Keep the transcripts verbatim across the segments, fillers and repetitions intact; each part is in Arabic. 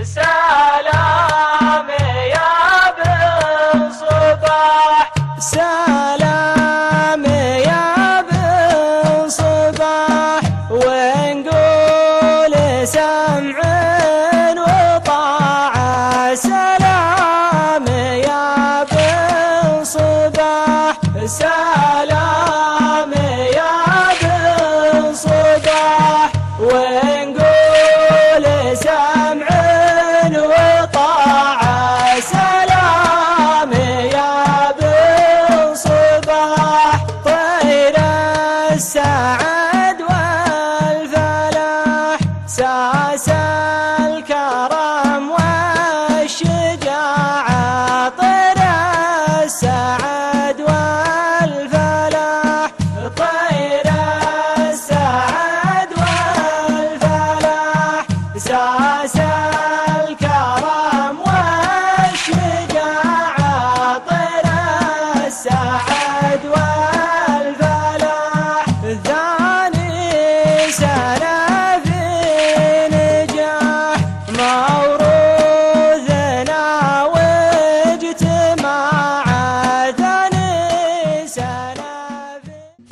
سلام يا بن صباح سلام يا بن صباح ونقول سمع وطاعة سلام يا بن صباح سلام يا بن صباح ونقول سمع وطاعة سلام يا بن صباح طير السعد والفلاح ساس الكرم والشجاعة طير السعد والفلاح طير السعد والفلاح ساس الكرم والشجاعة طير السعد والفلاح ثاني سنة في نجاح موروثنا واجتماع ثاني سنة في.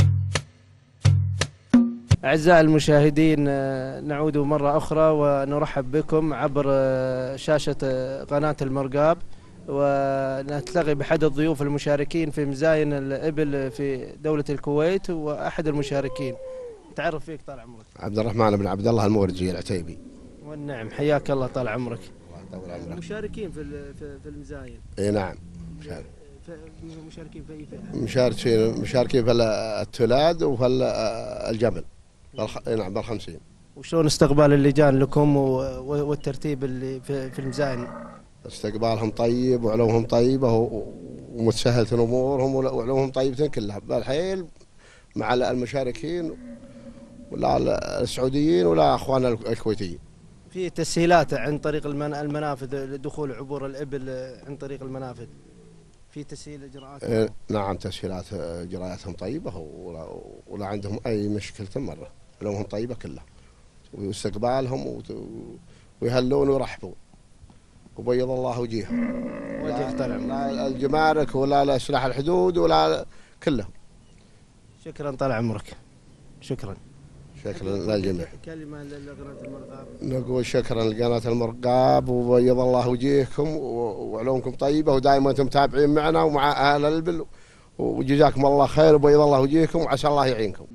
أعزائي المشاهدين، نعود مرة أخرى ونرحب بكم عبر شاشة قناة المرقاب، ونلتقي بأحد الضيوف المشاركين في مزاين الإبل في دولة الكويت وأحد المشاركين. تعرف فيك طال عمرك؟ عبد الرحمن بن عبد الله المورجي العتيبي. والنعم، حياك الله طال عمرك. الله يطول عمرك. مشاركين في في في المزاين. اي نعم مشارك. مشاركين في أي فئة؟ مشاركين مشاركين في التولاد وفي الجبل. بالخ... نعم بالخمسين. وشلون استقبال اللجان لكم والترتيب اللي في في المزاين؟ استقبالهم طيب وعلومهم طيبة ومتسهلة أمورهم وعلومهم طيبة كلها بالحيل مع المشاركين ولا السعوديين ولا أخواننا الكويتيين. في تسهيلات عن طريق المنافذ لدخول عبور الإبل عن طريق المنافذ؟ في تسهيل إجراءات؟ إيه نعم، تسهيلات إجراءاتهم طيبة ولا, ولا عندهم أي مشكلة مرة، علومهم طيبة كلها واستقبالهم ويهلون ويرحبون وبيض الله وجيههم. وجه طلع لا الجمارك ولا لسلاح الحدود ولا كله. شكرا طال عمرك. شكرا. شكرا للجميع. كلمة لقناة المرقاب. نقول شكرا لقناة المرقاب وبيض الله وجيهكم وعلومكم طيبة ودائما انتم متابعين معنا ومع اهل البل، وجزاكم الله خير وبيض الله وجيهكم وعسى الله يعينكم.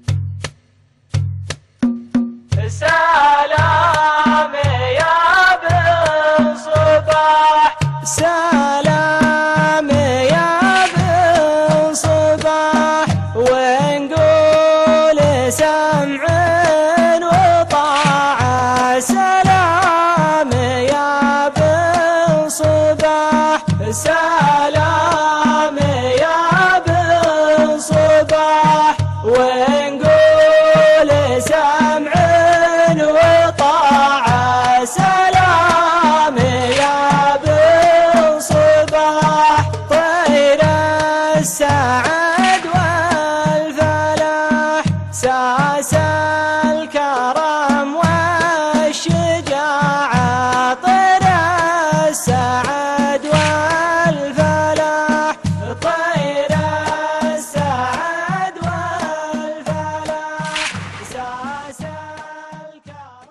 سلام يا بن صباح سلام يا بن صباح ونقول سمع وطاعة سلام يا بن صباح سلام يا بن صباح ونقول سمع وطاعة سلام يا بن صباح طير السعد والفلاح ساس الكرم والشجاعة طير السعد والفلاح طير السعد والفلاح ساس الكرم.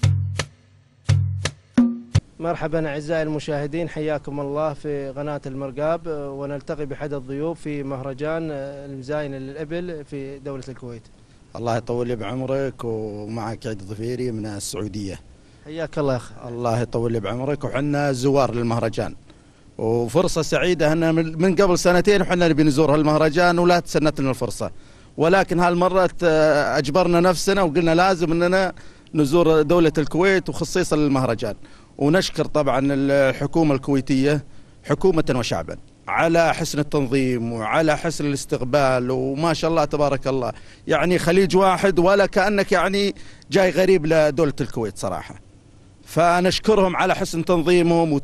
مرحبا أعزائي المشاهدين، حياكم الله في قناة المرقاب، ونلتقي بأحد الضيوف في مهرجان المزاين للإبل في دولة الكويت. الله يطول لي بعمرك، ومعك عيد ظفيري من السعودية. حياك الله يا أخي. الله يطول لي بعمرك، وحنا زوار للمهرجان، وفرصة سعيدة أن من قبل سنتين وحنا نبي نزور هالمهرجان ولا تسنت لنا الفرصة، ولكن هالمرة أجبرنا نفسنا وقلنا لازم أننا نزور دولة الكويت وخصيصا للمهرجان. ونشكر طبعا الحكومة الكويتية حكومة وشعبا على حسن التنظيم وعلى حسن الاستقبال، وما شاء الله تبارك الله، يعني خليج واحد ولا كأنك يعني جاي غريب لدولة الكويت صراحة. فنشكرهم على حسن تنظيمهم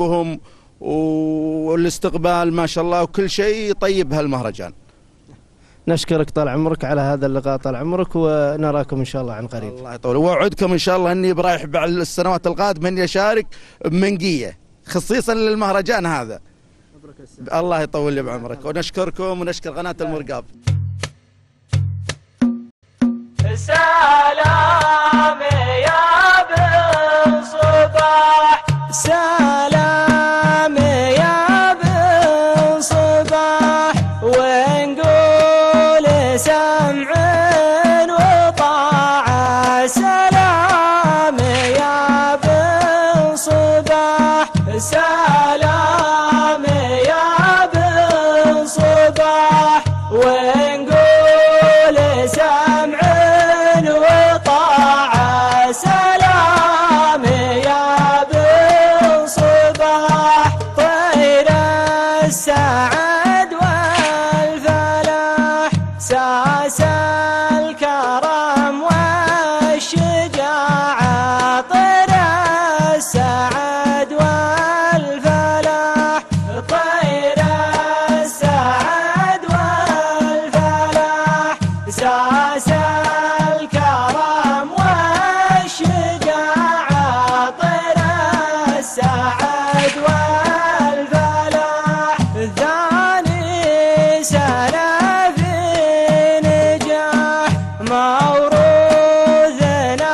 وترتيبهم والاستقبال ما شاء الله، وكل شيء طيب هالمهرجان. نشكرك طال عمرك على هذا اللقاء طال عمرك، ونراكم إن شاء الله عن قريب. الله يطول، وأوعدكم إن شاء الله أني برايح بعد السنوات القادمة أني أشارك بمنقية خصيصا للمهرجان هذا. الله يطول لي بعمرك، ونشكركم ونشكر قناة المرقاب. سلام يا بن صباح، سلام يا بن صباح، ونقول سمع وطاعة. سلام يا بن صباح، سلام يا بن صباح، ونقول سمع وطاعة. سلام يا بن صباح، طير السعد والفلاح، ساس الكرم والشجاعة. طير السعد والفلاح، طير السعد والفلاح، ساس الكرم والشجاعة. طير السعد والفلاح، ثاني سنة في نجاح موروثنا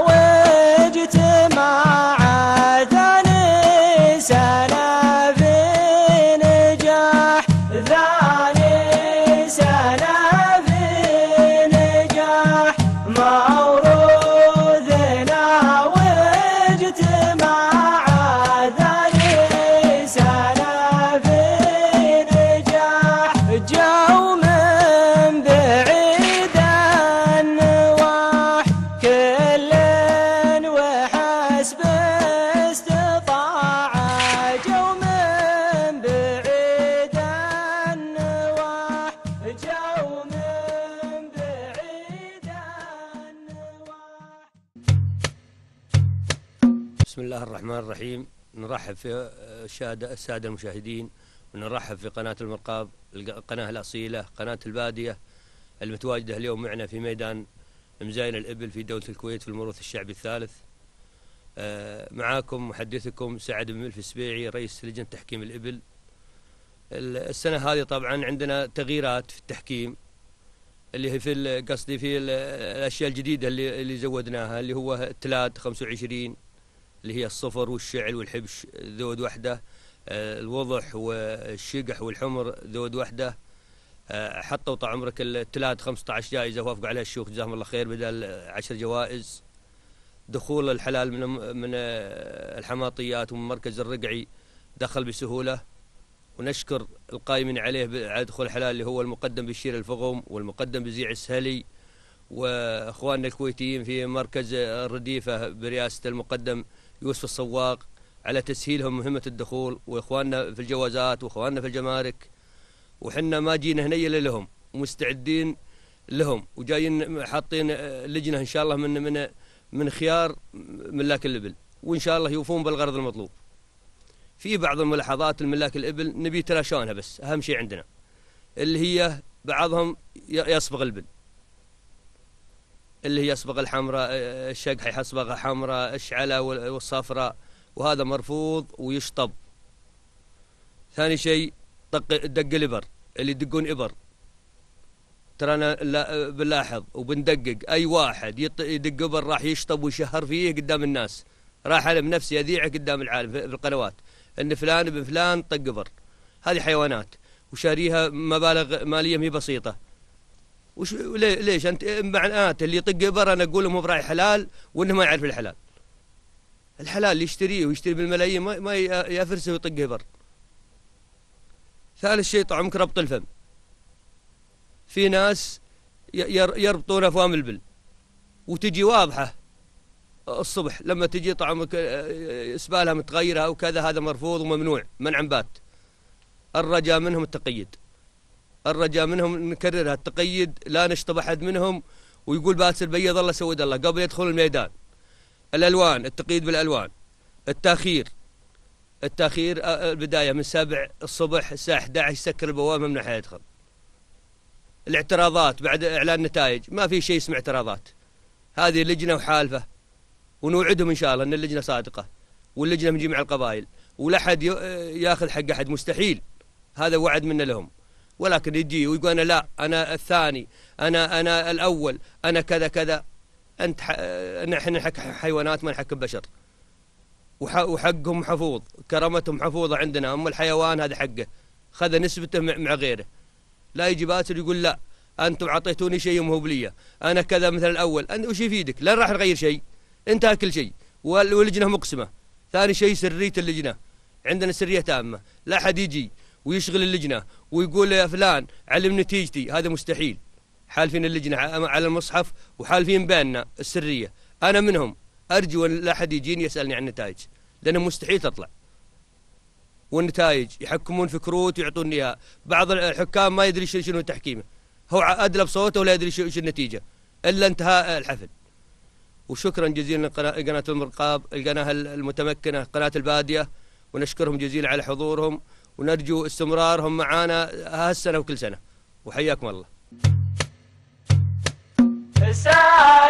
واجتماع. ثاني سنة في نجاح، ثاني سنة في نجاح موروثنا واجتماع. ثاني سنة في نجاح، جو من بعيد النواح كل وحسب استطاعة. جو من بعيد النواح، جو من بعيد النواح. بسم الله الرحمن الرحيم. نرحب في الشهداء السادة المشاهدين، ونرحب في قناة المرقاب، القناة الأصيلة، قناة البادية المتواجدة اليوم معنا في ميدان مزاين الإبل في دولة الكويت في الموروث الشعبي الثالث. معاكم محدثكم سعد بن ملف السبيعي، رئيس لجنة تحكيم الإبل. السنة هذه طبعا عندنا تغييرات في التحكيم، اللي هي في قصدي في الأشياء الجديدة اللي اللي زودناها، اللي هو التلات خمسة وعشرين، اللي هي الصفر والشعل والحبش ذود وحدة، الوضح والشقح والحمر ذود وحدة. حطوا طال عمرك التلات خمسة عشر جائزة وافقوا عليها الشيوخ جزاهم الله خير بدل عشر جوائز. دخول الحلال من من الحماطيات ومن مركز الرقعي دخل بسهولة، ونشكر القائمين عليه على دخول الحلال، اللي هو المقدم بشير الفغم والمقدم بزيع السهلي، واخواننا الكويتيين في مركز الرديفة برئاسة المقدم يوسف الصواق على تسهيلهم مهمة الدخول، واخواننا في الجوازات واخواننا في الجمارك. وحنا ما جينا هنا الا لهم، ومستعدين لهم، وجايين حاطين لجنة ان شاء الله من من من خيار ملاك الإبل، وإن شاء الله يوفون بالغرض المطلوب. في بعض الملاحظات الملاك الإبل نبي يتلاشونها، بس أهم شيء عندنا اللي هي بعضهم يصبغ الإبل، اللي هي يصبغ الحمراء، الشقحة يصبغها حمراء، الشعلة والصفراء، وهذا مرفوض ويشطب. ثاني شيء دق دق الإبر، اللي يدقون إبر، ترانا بنلاحظ وبندقق اي واحد يدق إبر راح يشطب ويشهر فيه قدام الناس، راح انا بنفسي اذيعه قدام العالم في القنوات ان فلان ابن فلان طق إبر. هذه حيوانات وشاريها مبالغ ماليه مي بسيطه. وش ليش انت معناته اللي يطق إبر انا اقول له مو براعي حلال وانه ما يعرف الحلال. الحلال اللي يشتريه ويشتري بالملايين ما يفرسه ويطق إبر. ثالث شيء طعمك ربط الفم. في ناس يربطون افوام البل وتجي واضحه الصبح، لما تجي طعمك اسبالها متغيره او كذا، هذا مرفوض وممنوع منعا بات. الرجاء منهم التقيد، الرجاء منهم نكررها التقيد، لا نشطب احد منهم ويقول باسل بيض الله سود الله قبل يدخل الميدان. الالوان، التقييد بالالوان. التاخير، التاخير البدايه من سبع الصبح الساعه أحد عشر يسكر البوابه ممنوع حد يدخل. الاعتراضات بعد اعلان نتائج، ما في شيء اسمه اعتراضات. هذه اللجنه وحالفه، ونوعدهم ان شاء الله ان اللجنه صادقه، واللجنه من جميع القبائل، ولا حد ياخذ حق احد، مستحيل. هذا وعد منا لهم. ولكن يجي ويقول انا لا، انا الثاني، انا انا الاول، انا كذا كذا. انت ح... احنا نحك حيوانات، ما نحكم بشر، وح... وحقهم محفوظ، كرامتهم محفوظه عندنا. اما الحيوان هذا حقه، خذ نسبته مع غيره. لا يجي باسل يقول لا انتم اعطيتوني شيء مو بليه، انا كذا مثل الاول. انت وش يفيدك؟ لن راح نغير شيء، انتهى كل شيء، واللجنه مقسمه. ثاني شيء سريه اللجنه، عندنا سريه تامه، لا احد يجي ويشغل اللجنه ويقول يا فلان علم نتيجتي، هذا مستحيل. حالفين اللجنه على المصحف، وحالفين بيننا السريه. انا منهم، ارجو ان لا احد يجيني يسالني عن النتائج، لانه مستحيل تطلع. والنتائج يحكمون في كروت ويعطوني اياها. بعض الحكام ما يدري شنو تحكيمه، هو ادلى بصوته ولا يدري شو النتيجه الا انتهاء الحفل. وشكرا جزيلا لقناه المرقاب، القناه المتمكنه، قناه الباديه، ونشكرهم جزيلا على حضورهم، ونرجو استمرارهم معنا هالسنه وكل سنه. وحياكم الله.